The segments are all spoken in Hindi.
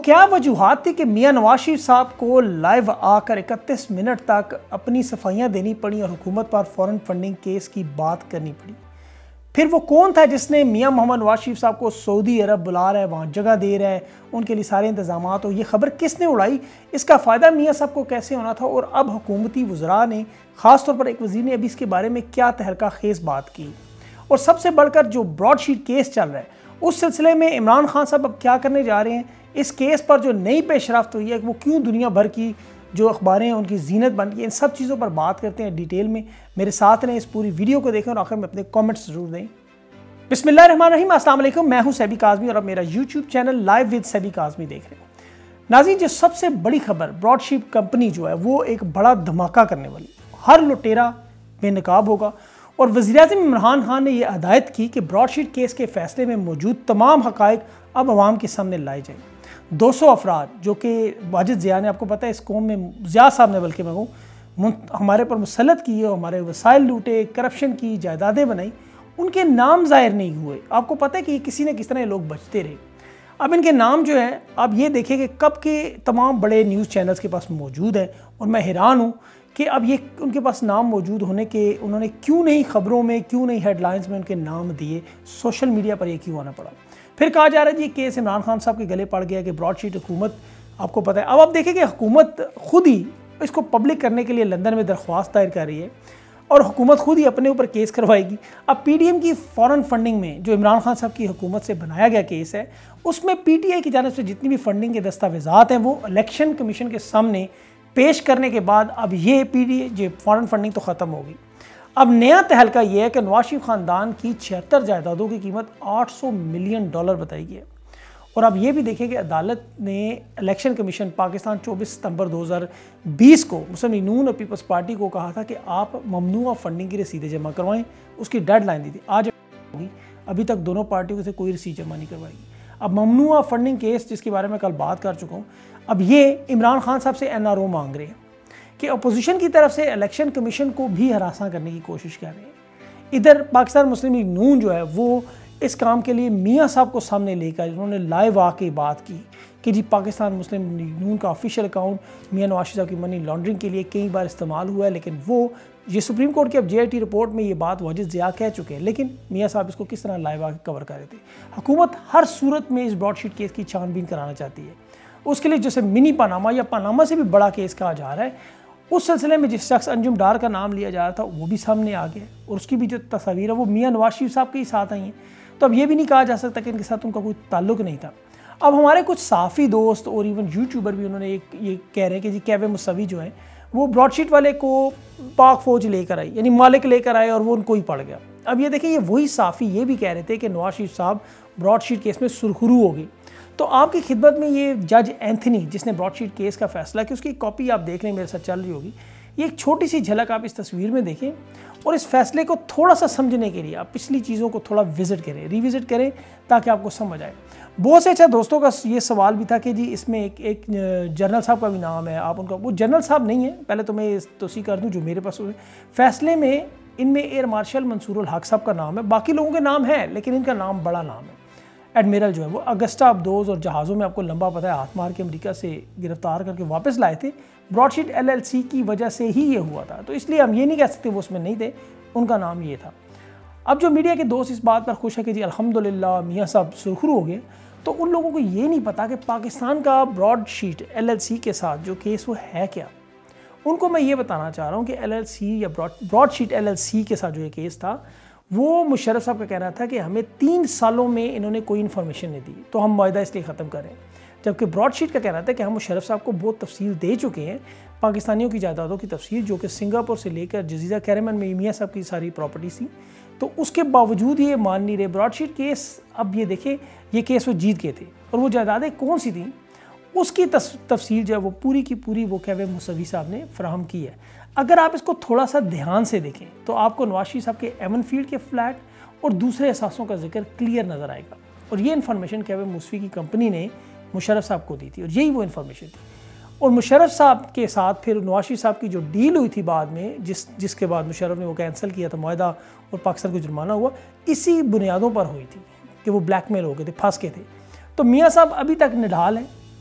क्या वजूहात थी कि मियां नवाज शरीफ साहब को लाइव आकर 31 मिनट तक अपनी सफाइयां देनी पड़ी और हुकूमत पर फॉरेन फंडिंग केस की बात करनी पड़ी? फिर वो कौन था जिसने मियां मोहम्मद नवाज शरीफ साहब को सऊदी अरब बुला रहा है, वहाँ जगह दे रहा है, उनके लिए सारे इंतजाम हो? ये खबर किसने उड़ाई? इसका फ़ायदा मियां साहब को कैसे होना था? और अब हुकूमती वज़रा ने, ख़ासतौर पर एक वज़ीर ने अभी इसके बारे में क्या तहलका खेज़ बात की? और सबसे बढ़कर जो ब्रॉडशीट केस चल रहा है, उस सिलसिले में इमरान खान साहब अब क्या करने जा रहे हैं? इस केस पर जो नई पेशरफ्त हुई है वो क्यों दुनिया भर की जो अखबारें हैं उनकी जीनत बन गई, इन सब चीज़ों पर बात करते हैं डिटेल में। मेरे साथ रहें, इस पूरी वीडियो को देखें और आखिर में अपने कमेंट्स जरूर दें। बिस्मिल्लाहिर्रहमानिर्रहीम, अस्सलाम वालेकुम। मैं हूं सैबी काज़मी और अब मेरा YouTube channel live with Saibi Kazmi देख रहे हैं। नाज़रीन, जो सबसे बड़ी खबर, ब्रॉडशीट कंपनी जो है वो एक बड़ा धमाका करने वाली, हर लुटेरा बेनकाब होगा। और वज़ीर-ए-आज़म इमरान खान ने यह हदायत की कि ब्रॉडशीट केस के फैसले में मौजूद तमाम हक़ाइक़ अब अवाम के सामने लाए जाएँ। 200 अफराद जो कि वाजिद ज़िया ने, आपको पता है इस कौम में ज़िया साहब ने बल्कि मैं कहूँ हमारे पर मुसल्लत किए, हमारे वसाइल लूटे, करप्शन की, जायदादें बनाई, उनके नाम ज़ाहिर नहीं हुए। आपको पता है कि किसी न किसी तरह लोग बचते रहे। अब इनके नाम जो है, आप ये देखें कि कब के तमाम बड़े न्यूज़ चैनल्स के पास मौजूद है। और मैं हैरान हूँ कि अब ये उनके पास नाम मौजूद होने के उन्होंने क्यों नहीं खबरों में, क्यों नहीं हेडलाइंस में उनके नाम दिए, सोशल मीडिया पर ये क्यों आना पड़ा? फिर कहा जा रहा है जी केस इमरान खान साहब के गले पड़ गया कि ब्रॉडशीट हुकूमत, आपको पता है। अब आप देखें कि हुकूमत खुद ही इसको पब्लिक करने के लिए लंदन में दरख्वास्त दायर कर रही है और हुकूमत खुद ही अपने ऊपर केस करवाएगी। अब पीडीएम की फॉरेन फंडिंग में जो इमरान खान साहब की हुकूमत से बनाया गया केस है, उसमें पीटीआई की जानिब से जितनी भी फंडिंग के दस्तावेजात हैं वो इलेक्शन कमीशन के सामने पेश करने के बाद अब ये पीडीए जो फॉरेन फंडिंग तो ख़त्म होगी। अब नया तहलका यह है कि नवाज शरीफ ख़ानदान की 76 जायदादों की कीमत $800 मिलियन बताई गई है। और अब ये भी देखें कि अदालत ने इलेक्शन कमीशन पाकिस्तान 24 सितंबर 2020 को मुस्लिम लीग नून और पीपल्स पार्टी को कहा था कि आप ममनुआ फंडिंग की रसीदें जमा करवाएं। उसकी डेडलाइन दी थी, आज होगी। अभी तक दोनों पार्टियों से कोई रसीद जमा नहीं करवाएगी। अब ममनुआ फंडिंग केस, जिसके बारे में कल बात कर चुका हूँ, अब ये इमरान खान साहब से एनआरओ मांग रहे हैं कि अपोजिशन की तरफ से इलेक्शन कमीशन को भी हरासा करने की कोशिश कर रहे हैं। इधर पाकिस्तान मुस्लिम लीग नून जो है वो इस काम के लिए मियां साहब को सामने लेकर उन्होंने लाइव आके बात की कि जी पाकिस्तान मुस्लिम लीग नून का ऑफिशियल अकाउंट मियां नवाज शरीफ साहब की मनी लॉन्ड्रिंग के लिए कई बार इस्तेमाल हुआ है, लेकिन वो ये सुप्रीम कोर्ट की अब जेआईटी रिपोर्ट में ये बात वाजिद ज़िया कह चुके हैं, लेकिन मियां साहब इसको किस तरह लाइव आके कवर कर रहे थे। हुकूमत हर सूरत में इस ब्रॉडशीट केस की छानबीन कराना चाहती है। उसके लिए जैसे मिनी पनामा या पनामा से भी बड़ा केस कहा जा रहा है, उस सिलसिले में जिस शख्स अंजुम डार का नाम लिया जा रहा था वो भी सामने आ गया और उसकी भी जो तस्वीर है वो मियां नवाज शरीफ साहब के ही साथ आई हैं। तो अब ये भी नहीं कहा जा सकता कि इनके साथ उनका कोई ताल्लुक नहीं था। अब हमारे कुछ साफ़ी दोस्त और इवन यूट्यूबर भी उन्होंने ये कह रहे हैं कि जी कैवे मुसवी जो है वो ब्रॉडशीट वाले को पाक फौज लेकर आई, यानी मालिक लेकर आए और वो उनको ही पड़ गया। अब ये देखिए, ये वही साफ़ी ये भी कह रहे थे कि नवाज शरीफ साहब ब्रॉडशीट केस में सुरखरू हो गई। तो आपकी खिदमत में ये जज एंथनी जिसने ब्रॉडशीट केस का फैसला किया, उसकी कॉपी आप देख लें, मेरे साथ चल रही होगी। ये एक छोटी सी झलक आप इस तस्वीर में देखें और इस फैसले को थोड़ा सा समझने के लिए आप पिछली चीज़ों को थोड़ा विजिट करें, रिविजिट करें, ताकि आपको समझ आए। बहुत से अच्छा दोस्तों का ये सवाल भी था कि जी इसमें एक जनरल साहब का भी नाम है, आप उनका, वो जनरल साहब नहीं है। पहले तो मैं तोसी कर दूँ जो मेरे पास फैसले में, इनमें एयर मार्शल मंसूरुल हक साहब का नाम है, बाकी लोगों के नाम है लेकिन इनका नाम बड़ा नाम है। एडमिरल जो है वो अगस्टा अब्दोज और जहाज़ों में, आपको लंबा पता है, हाथ मार के अमेरिका से गिरफ्तार करके वापस लाए थे। ब्रॉडशीट एलएलसी की वजह से ही ये हुआ था, तो इसलिए हम ये नहीं कह सकते वो उसमें नहीं थे, उनका नाम ये था। अब जो मीडिया के दोस्त इस बात पर खुश है कि जी अल्हम्दुलिल्लाह मियां साहब सुरखरू हो गए, तो उन लोगों को ये नहीं पता कि पाकिस्तान का ब्रॉडशीट एलएलसी के साथ जो केस वो है क्या। उनको मैं ये बताना चाह रहा हूँ कि एलएलसी या ब्रॉडशीट एलएलसी के साथ जो ये केस था, वो मुशर्रफ साहब का कहना था कि हमें 3 सालों में इन्होंने कोई इन्फॉर्मेशन नहीं दी, तो हम मुआहदा इसलिए ख़त्म करें। जबकि ब्रॉडशीट का कहना था कि हम मुशर्रफ साहब को बहुत तफसील दे चुके हैं, पाकिस्तानियों की जायदादों की तफसील, जो कि सिंगापुर से लेकर जजीरा कैरेमन में मियां साहब की सारी प्रॉपर्टी थी, तो उसके बावजूद ये मान नहीं रहे। ब्रॉडशीट केस, अब ये देखें, ये केस वो जीत गए थे और वो जायदादें कौन सी थी उसकी तफसील जो है वो पूरी की पूरी वो कैवे मुसवी साहब ने फराहम की है। अगर आप इसको थोड़ा सा ध्यान से देखें तो आपको नवाज शरीफ साहब के एवन फील्ड के फ्लैट और दूसरे असासों का जिक्र क्लियर नज़र आएगा। और ये इन्फॉर्मेशन कैवे मुसवी की कंपनी ने मुशर्रफ साहब को दी थी और यही वो इन्फॉर्मेशन थी। और मुशर्रफ साहब के साथ फिर नवाज शरीफ साहब की जो डील हुई थी बाद में, जिसके बाद मुशर्रफ ने वो कैंसिल किया था मुआहदा और पाकिस्तान को जुर्माना हुआ, इसी बुनियादों पर हुई थी कि वो ब्लैकमेल हो गए थे, फंस के थे। तो मियाँ साहब अभी तक निढाल हैं,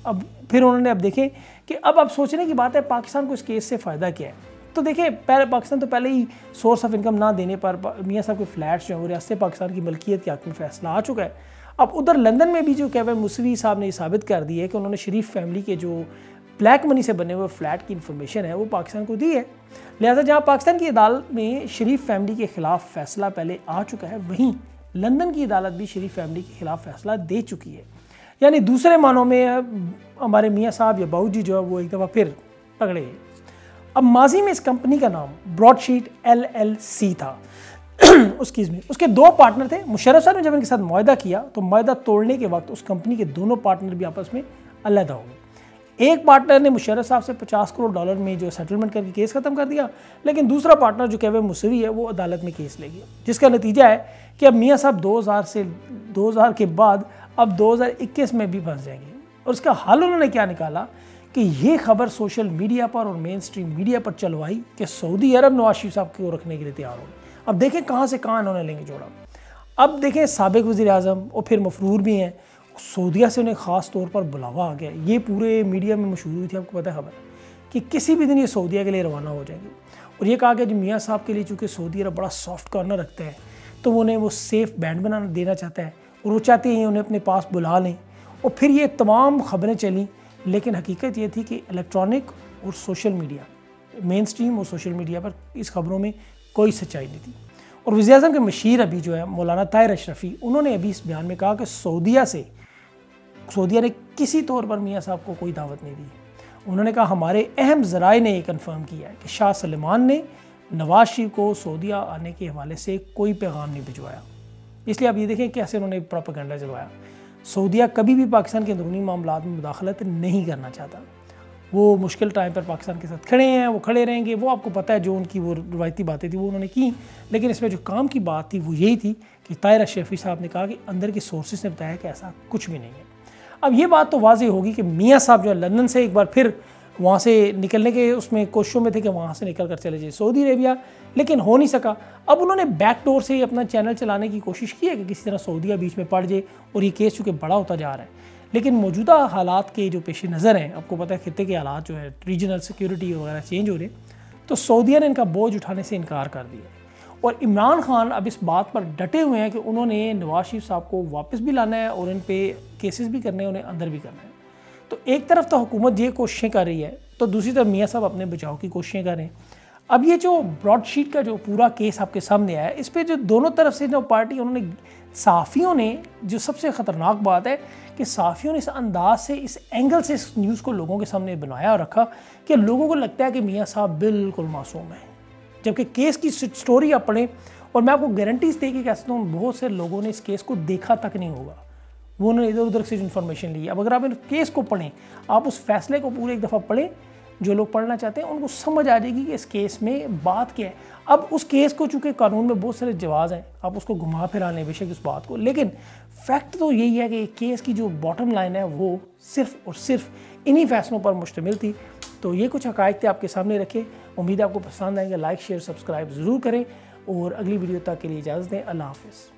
अब फिर उन्होंने अब देखें कि अब सोचने की बात है पाकिस्तान को इस केस से फ़ायदा क्या है। तो देखिए पहले पाकिस्तान तो पहले ही सोर्स ऑफ इनकम ना देने पर मियाँ साहब के फ्लैट्स जो हैं वो रियासत पाकिस्तान की मलकियत के हक़ में फैसला आ चुका है। अब उधर लंदन में भी जो केविन मुसवी साहब ने ये साबित कर दी है कि उन्होंने शरीफ फैमिली के जो ब्लैक मनी से बने हुए फ्लैट की इन्फॉर्मेशन है वो पाकिस्तान को दी है। लिहाजा जहाँ पाकिस्तान की अदालत में शरीफ फैमिली के ख़िलाफ़ फैसला पहले आ चुका है, वहीं लंदन की अदालत भी शरीफ फैमिली के ख़िलाफ़ फैसला दे चुकी है। यानी दूसरे मानों में हमारे मियाँ साहब या बाबू जी जो है वो एक दफ़ा फिर पकड़े गए। अब माजी में इस कंपनी का नाम ब्रॉडशीट LLC था। उसके 2 पार्टनर थे। मुशर्रफ साहब ने जब इनके साथ मुआहदा किया तो मुआहदा तोड़ने के वक्त उस कंपनी के दोनों पार्टनर भी आपस में अलग हो गए। एक पार्टनर ने मुशर्रफ साहब से $50 करोड़ में जो सेटलमेंट करके केस ख़त्म कर दिया, लेकिन दूसरा पार्टनर जो केविन मुसवी है वो अदालत में केस ले गया, जिसका नतीजा है कि अब मियाँ साहब 2000 के बाद अब 2021 में भी फंस जाएंगे। और उसका हल उन्होंने क्या निकाला कि ये खबर सोशल मीडिया पर और मेन स्ट्रीम मीडिया पर चलवाई कि सऊदी अरब नवाज शरीफ साहब को रखने के लिए तैयार हो गए। अब देखें कहाँ से कहाँ इन्होंने लेंगे जोड़ा। अब देखें साबिक वज़ीर आज़म और फिर मफरूर भी हैं, सऊदीया से उन्हें ख़ास तौर पर बुलावा आ गया। ये पूरे मीडिया में मशहूर हुई थी, आपको पता है खबर, कि किसी भी दिन ये सऊदीया के लिए रवाना हो जाएंगे। और ये कहा गया जो मियाँ साहब के लिए चूँकि सऊदी अरब बड़ा सॉफ्ट कॉर्नर रखता है तो वो उन्हें वो सेफ़ बैंड बना देना चाहता है और वो चाहते हैं उन्हें अपने पास बुला लें। और फिर ये तमाम खबरें चली, लेकिन हकीकत ये थी कि इलेक्ट्रॉनिक और सोशल मीडिया, मेन स्ट्रीम और सोशल मीडिया पर इस खबरों में कोई सच्चाई नहीं थी। और वज़ीर आज़म के मशीर अभी जो है मौलाना ताहिर अशरफी, उन्होंने अभी इस बयान में कहा कि सऊदीया ने किसी तौर पर मियाँ साहब को कोई दावत नहीं दी। उन्होंने कहा हमारे अहम ज़राए ने ये कन्फर्म किया है कि शाह सलेमान ने नवाज शरीफ को सऊदीया आने के हवाले से कोई पैगाम नहीं भिजवाया। इसलिए आप ये देखें कैसे उन्होंने प्रोपेगेंडा चलवाया। सऊदीया कभी भी पाकिस्तान के अंदरूनी मामलात में मुदाखलत नहीं करना चाहता। वो मुश्किल टाइम पर पाकिस्तान के साथ खड़े हैं, वो खड़े रहेंगे। वो आपको पता है जो उनकी वो रवायती बातें थी वो उन्होंने की, लेकिन इसमें जो काम की बात थी वो यही थी कि ताहिर अशरफी साहब ने कहा कि अंदर के सोर्सेज ने बताया कि ऐसा कुछ भी नहीं है। अब ये बात तो वाज़ेह होगी कि मियाँ साहब जो है लंदन से एक बार फिर वहाँ से निकलने के उसमें कोशिशों में थे कि वहाँ से निकल कर चले जाए सऊदी अरेबिया, लेकिन हो नहीं सका। अब उन्होंने बैक डोर से अपना चैनल चलाने की कोशिश की है कि किसी तरह सऊदीया बीच में पड़ जाए, और ये केस चूँकि बड़ा होता जा रहा है। लेकिन मौजूदा हालात के जो पेश नज़र हैं, आपको पता है खित्ते के हालात जो है रीजनल सिक्योरिटी वगैरह चेंज हो रहे, तो सऊदीया ने इनका बोझ उठाने से इनकार कर दिया। और इमरान खान अब इस बात पर डटे हुए हैं कि उन्होंने नवाज शरीफ साहब को वापस भी लाना है और इन पे केसेस भी करने हैं, उन्हें अंदर भी करना है। तो एक तरफ तो हुकूमत ये कोशिशें कर रही है, तो दूसरी तरफ मियाँ साहब अपने बचाव की कोशिशें कर रहे हैं। अब ये जो ब्रॉडशीट का जो पूरा केस आपके सामने आया है, इस पर जो दोनों तरफ से जो पार्टी उन्होंने सहाफ़ियों ने, जो सबसे ख़तरनाक बात है कि सहाफ़ियों ने इस अंदाज से, इस एंगल से इस न्यूज़ को लोगों के सामने बनाया और रखा कि लोगों को लगता है कि मियाँ साहब बिल्कुल मासूम है, जबकि केस की स्टोरी आप पढ़ें, और मैं आपको गारंटीज दे के कह सकता हूँ बहुत से लोगों ने इस केस को देखा तक नहीं होगा, वो उन्होंने इधर उधर से जो इन्फॉर्मेशन ली। अब अगर आप इस केस को पढ़ें, आप उस फैसले को पूरे एक दफ़ा पढ़ें, जो लोग पढ़ना चाहते हैं उनको समझ आ जाएगी कि इस केस में बात क्या है। अब उस केस को चूँकि कानून में बहुत सारे जवाब हैं, आप उसको घुमा फिरा लें बेशक उस बात को, लेकिन फैक्ट तो यही है कि केस की जो बॉटम लाइन है वो सिर्फ और सिर्फ इन्हीं फैसलों पर मुश्तमिल थी। तो ये कुछ हक़ाइक़ थे आपके सामने रखे। उम्मीद है आपको पसंद आएंगे। लाइक शेयर सब्सक्राइब ज़रूर करें और अगली वीडियो तक के लिए इजाज़त दें। अल्लाह हाफ़िज़।